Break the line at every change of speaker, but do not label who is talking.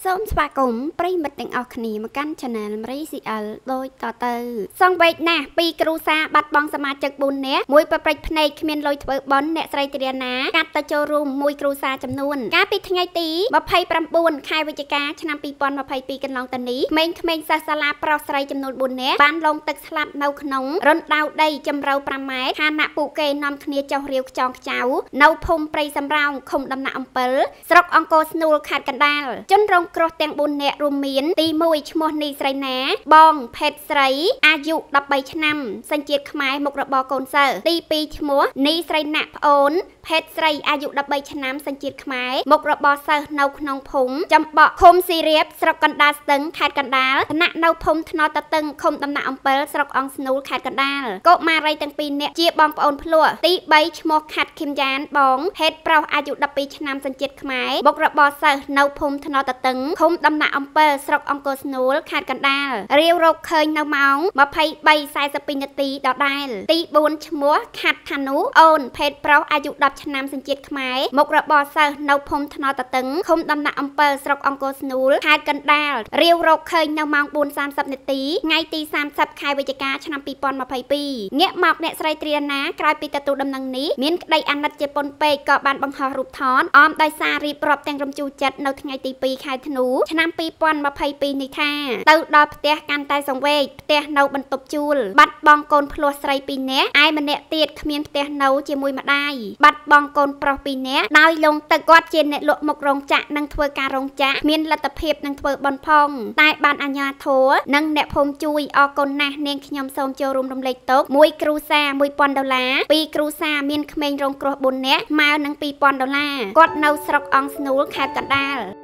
សូមស្វាគមន៍ប្រិយមិត្តទាំងអស់គ្នាមកកាន់ Channel MRCL ដូចតទៅសង្វេគណាស់ពីគ្រូសាបាត់បង់សមាជិក4នាក់មួយប្រព្រឹត្តភ្នែកគ្មានលុយធ្វើបន់អ្នកស្រីទ្រាណាកាត់ទៅចូលរួមមួយគ្រូសាចំនួនកាលពីថ្ងៃទី29ខែវិច្ឆិកាឆ្នាំ2022កន្លងទៅនេះក្មេងៗសិស្សសាលាប្រុសស្រីចំនួន4នាក់បានលងទឹកស្លាប់នៅក្នុងរណ្ដៅដីជម្រៅ5ម៉ែត្រខណៈពួកគេនាំគ្នាចុះរាវខ្ចងខ្ចៅនៅភូមិព្រៃសំរោងឃុំដំណាក់អំពិលស្រុកអង្គរស្នួលខេត្តកណ្ដាលជនរងគ្រោះទាំង4នាក់រួមមានទី1ឈ្មោះនីស្រីណាបងភេទស្រីអាយុ13ឆ្នាំសញ្ជាតិខ្មែរមុខរបរកូនសិស្សទី2ឈ្មោះនីស្រីណាក់ប្អូនភេទស្រីអាយុ13ឆ្នាំសញ្ជាតិខ្មែរមុខរបរសិស្សនៅក្នុងភូមិចំបក់ឃុំស៊ីរៀបស្រុកកណ្ដាលស្ទឹងខេត្តកណ្ដាលឋានៈនៅភូមិថ្នតតឹងឃុំដំណាក់អំពិលស្រុកអង្គស្នូលខេត្តកណ្ដាលកុមារីទាំង2នាក់ជាបងប្អូនភ្លោះទី3ឈ្មោះខាត់ឃឹមយ៉ានបងភេទប្រុសអាយុ12ឆ្នាំសញ្ជាតិខ្មែរមុខរបរសិស្សនៅភូមិថ្នតតឹងឃុំដំណាក់អំពិលស្រុកអង្គរស្នួលខេត្តកណ្ដាលរាវរកឃើញនៅម៉ោង 23:42 នាទីដដែលទី4ឈ្មោះខាត់ថានូអូនភេទប្រុសអាយុ10ឆ្នាំសញ្ជាតិខ្មែរមុខរបរសិស្សនៅភូមិថ្នតតឹងឃុំដំណាក់អំពិលស្រុកអង្គរស្នួលខេត្តកណ្ដាលរាវរកឃើញនៅម៉ោង 4:30 នាទីថ្ងៃទី30ខែវិច្ឆិកាឆ្នាំ2022ងាកមកអ្នកស្រីទ្រាណាក្រោយពីទទួលដំណឹងនេះមានក្តីអាណិតជាប៉ុនពេកក៏បានបង្ហោះរូបថតអមដោយសាររៀបរាប់ទាំងរំជូរចិត្តនៅថ្ងៃទី2ខែធ្នូឆ្នាំ2022នេះថាទៅដល់ផ្ទះកាន់តែសង្វេគផ្ទះនៅបន្ទប់ជួលបាត់បង់កូនភ្លោះស្រី2នាក់ឯម្នាក់ទៀតគ្មានផ្ទះនៅជាមួយម្ដាយបាត់បង់កូនប្រុស2នាក់ដោយលងទឹកគាត់ជាអ្នកលក់មុខរោងចក្រនិងធ្វើការរោងចក្រមានលទ្ធភាពនឹងធ្វើបន់ផងតែបានអាជ្ញាធរនិងអ្នកភូមិជួយអរគុណណាស់នាងខ្ញុំសូមចូលរួមរំលែកទុក្ខមួយគ្រូសា$1000ពីគ្រូសាមានក្មេងរងគ្រោះ4នាក់ស្មើនឹង$2000គាត់នៅស្រុកអង្គស្នូលខេត្តកណ្ដាល